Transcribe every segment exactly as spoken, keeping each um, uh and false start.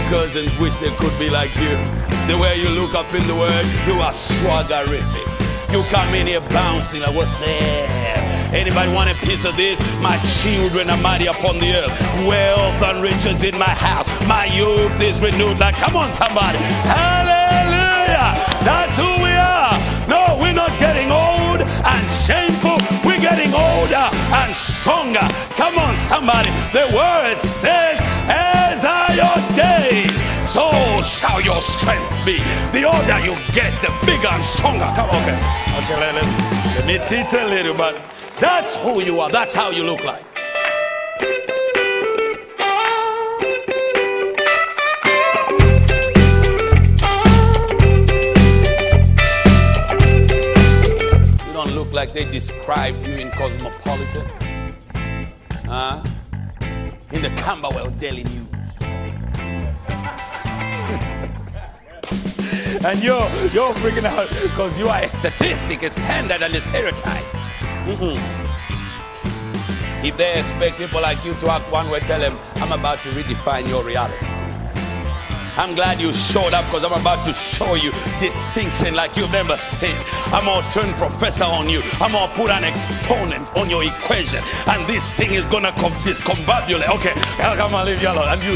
cousins wish they could be like you. The way you look up in the world, you are swaggerific. You come in here bouncing like, what's there? Anybody want a piece of this? My children are mighty upon the earth. Wealth and riches in my house. My youth is renewed. Like, come on, somebody. Hallelujah. That's who we are. No, we're not getting old and shameful. We're getting older and stronger. Come on, somebody. The word says, as are your days, so shall your strength be. The older you get, the bigger and stronger. Come on, okay. Okay, let, let, let me teach a little, but that's who you are. That's how you look like. You don't look like they described you in Cosmopolitan, huh? In the Camberwell Daily News. And you're, you're freaking out because you are a statistic, a standard, and a stereotype. Mm-mm. If they expect people like you to act one way, tell them, I'm about to redefine your reality. I'm glad you showed up because I'm about to show you distinction like you've never seen. I'm going to turn professor on you. I'm going to put an exponent on your equation. And this thing is going to discombobulate. Okay, I'm going to leave you alone. And you...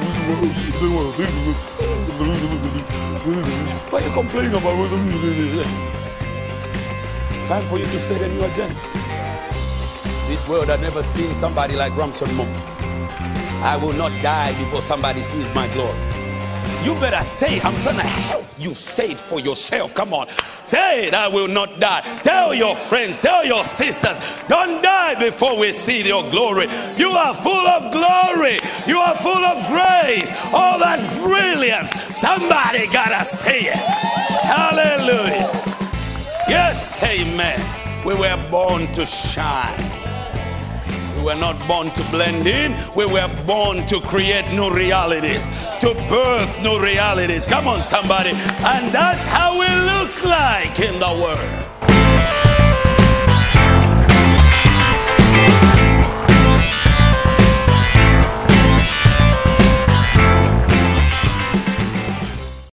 What are you complaining about? Time for you to set a new agenda. This world had never seen somebody like Ramson Moore. I will not die before somebody sees my glory. You better say, I'm trying to help you say it for yourself. Come on. Say it, I will not die. Tell your friends, tell your sisters, don't die before we see your glory. You are full of glory. You are full of grace. All that brilliance. Somebody gotta say it. Hallelujah. Yes, amen. We were born to shine. We were not born to blend in. We were born to create new realities, to birth new realities. Come on, somebody. And that's how we look like in the world.